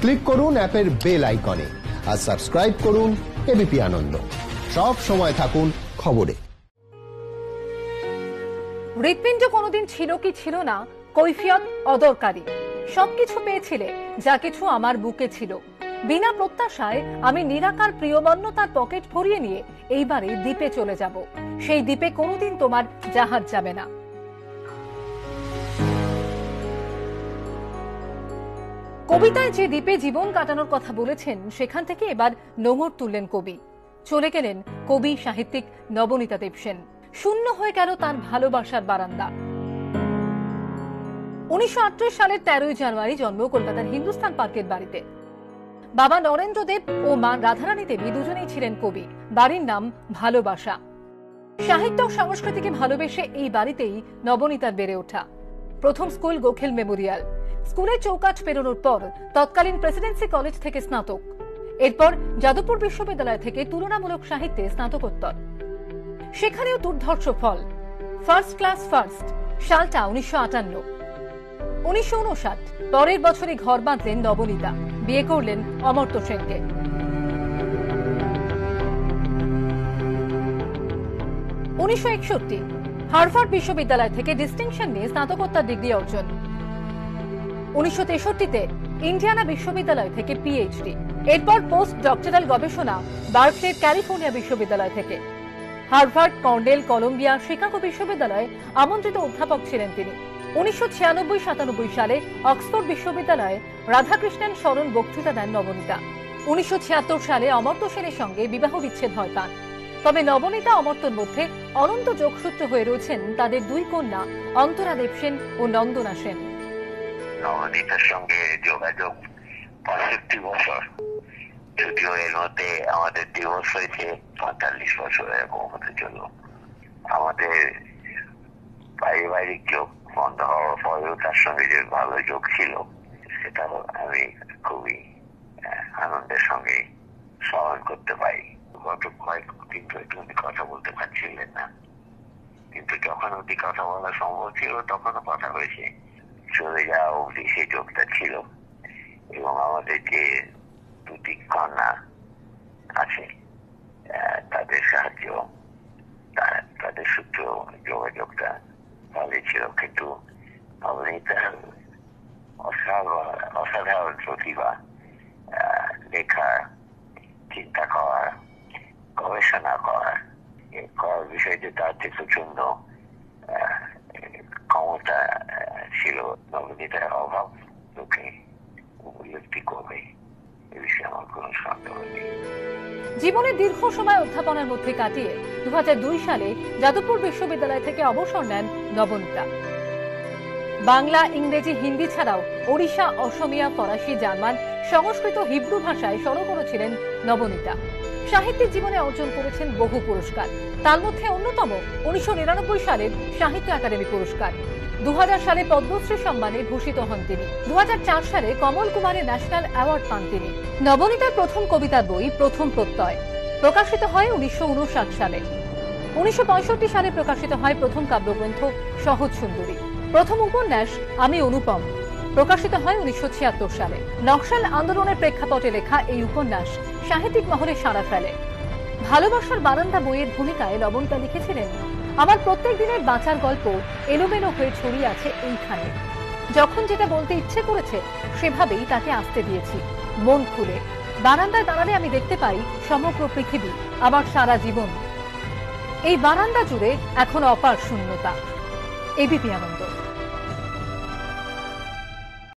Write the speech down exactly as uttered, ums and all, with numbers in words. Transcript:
Click করুন অ্যাপের bell আইকনে আর সাবস্ক্রাইব করুন এবিপি আনন্দ। সব সময় থাকুন খবরে। হৃৎপিণ্ড কোনোদিন ছিল কি ছিল না কৈফিয়ত অদরকারি। সবকিছু পেয়েছিলে যা কিছু আমার বুকে ছিল। বিনা প্রত্যাশায় আমি নিরাকার প্রিয়মান্যতার পকেট ভরিয়ে নিয়ে এইবারে দ্বীপে চলে যাব। সেই দ্বীপে কোনোদিন তোমার জাহাজ যাবে না। কবিতায় যে দ্বীপে জীবন কাটানোর কথা বলেছেন সেখান থেকে এবার নোঙর তুললেন কবি। চলে গেলেন কবি সাহিত্যিক নবনীতা দেবসেন। শূন্য হয়ে গেল তার ভালোবাসার বারান্দা। উনিশশো আটত্রিশ সালের তেরোই জানুয়ারি জন্ম কলকাতার হিন্দুস্তান পার্কের বাড়িতে। বাবা নরেন্দ্র দেব ও মা রাধারানী দেবী দুজনেই ছিলেন কবি। বাড়ির নাম ভালোবাসা। সাহিত্য ও সংস্কৃতিকে ভালোবেসে এই বাড়িতেই নবনীতার বেড়ে ওঠা। প্রথম স্কুল গোখেল মেমোরিয়াল। স্কুলের চৌকাঠ পেরোনোর পর তৎকালীন প্রেসিডেন্সি কলেজ থেকে স্নাতক। এরপর যাদবপুর বিশ্ববিদ্যালয় থেকে তুলনামূলক সাহিত্যে স্নাতকোত্তর। সেখানেও দুর্ধর্ষ ফল। First class first. সালটা উনিশশো আটান্ন। উনিশশো উনষাট পরের বছরই ঘর বাঁধলেন নবনীতা। বিয়ে করলেন অমর্ত্য সেনকে। উনিশশো একষট্টি হার্ভার্ড বিশ্ববিদ্যালয় থেকে ডিস্টিংশন নিয়ে স্নাতকোত্তর ডিগ্রি অর্জন। উনিশশো তেষট্টিতে ইন্ডিয়ানা বিশ্ববিদ্যালয় থেকে পিএইচডি। এরপর পোস্ট ডক্টরাল গবেষণা বার্কলের ক্যালিফোর্নিয়া বিশ্ববিদ্যালয় থেকে। হার্ভার্ড, কর্নেল, কলম্বিয়া, শিকাগো বিশ্ববিদ্যালয়ে আমন্ত্রিত অধ্যাপক ছিলেন তিনি। উনিশশো ছিয়ানব্বই সাতানব্বই সালে অক্সফোর্ড বিশ্ববিদ্যালয়ে রাধাকৃষ্ণন স্মরণ বক্তৃতা দেন নবনীতা। উনিশশো ছিয়াত্তর সালে অমর্ত্য সেনের সঙ্গে বিবাহ বিচ্ছেদ হয় তাঁর। তবে নবনীতা অমর্ত্যর মধ্যে অনন্ত যোগসূত্র হয়ে রয়েছেন তাদের দুই কন্যা অন্তরা দেবসেন ও নন্দনা সেন। নবনীতার সঙ্গে যোগাযোগ পঁয়ষট্টি বছর, যদিও এর মধ্যে আমাদের ডিভোর্স হয়েছে পঁয়তাল্লিশ বছর এরকম হতে চলল। আমাদের পারিবারিক যোগ বন্ধ হওয়ার পরেও তার সঙ্গে যে ভালো যোগ ছিল সেটা আমি খুবই আনন্দের সঙ্গে স্মরণ করতে পারি। গত কয়েকদিন ধরে উনি কথা বলতে পারছিলেন না, কিন্তু যখন অতি কথা বলা সম্ভব ছিল তখনও কথা হয়েছে। চলে যাওয়া অবধি সেই যোগটা ছিল এবং আমাদের যে দুটি কন্যা আছে তাদের সাহায্য তাদের সূত্র যোগাযোগটা ভালোই ছিল। কিন্তু নবনীতার অসাধারণ প্রতিভা, লেখা, চিন্তা করার, গবেষণা করার করার বিষয়টি তার যে প্রচন্ড ক্ষমতা ছিল, নবনীতার অভাব লোকে উপলব্ধি করবে এ বিষয়ে আমার কোন সন্দেহ নেই। জীবনের দীর্ঘ সময় অধ্যাপনার মধ্যে কাটিয়ে দু হাজার দুই সালে যাদবপুর বিশ্ববিদ্যালয় থেকে অবসর নেন নবনীতা। বাংলা, ইংরেজি, হিন্দি ছাড়াও ওড়িশা, অসমিয়া, ফরাসি, জার্মান, সংস্কৃত, হিব্রু ভাষায় সরগরম ছিলেন নবনীতা। সাহিত্যিক জীবনে অর্জন করেছেন বহু পুরস্কার। তার মধ্যে অন্যতম উনিশশো নিরানব্বই সালের সাহিত্য একাডেমি পুরস্কার। দু হাজার সালে পদ্মশ্রী সম্মানে ভূষিত হন তিনি। দু হাজার চার সালে কমল কুমারের ন্যাশনাল অ্যাওয়ার্ড পান তিনি। নবনীতার প্রথম কবিতার বই প্রথম প্রত্যয় প্রকাশিত হয় উনিশশো উনষাট সালে। উনিশশো পঁয়ষট্টি সালে প্রকাশিত হয় প্রথম কাব্যগ্রন্থ সহজ সুন্দরী। প্রথম উপন্যাস আমি অনুপম প্রকাশিত হয় উনিশশো ছিয়াত্তর সালে। নকশাল আন্দোলনের প্রেক্ষাপটে লেখা এই উপন্যাস সাহিত্যিক মহলে সাড়া ফেলে। ভালোবাসার বারান্দা বইয়ের ভূমিকায় নবনীতা লিখেছিলেন, আমার প্রত্যেক দিনের বাঁচার গল্প এলোমেলো হয়ে ছড়িয়ে আছে এইখানে। যখন যেটা বলতে ইচ্ছে করেছে সেভাবেই তাকে আসতে দিয়েছি মন খুলে। বারান্দায় দাঁড়ালে আমি দেখতে পাই সমগ্র পৃথিবী, আমার সারা জীবন। এই বারান্দা জুড়ে এখন অপার শূন্যতা। এবিপি আনন্দ।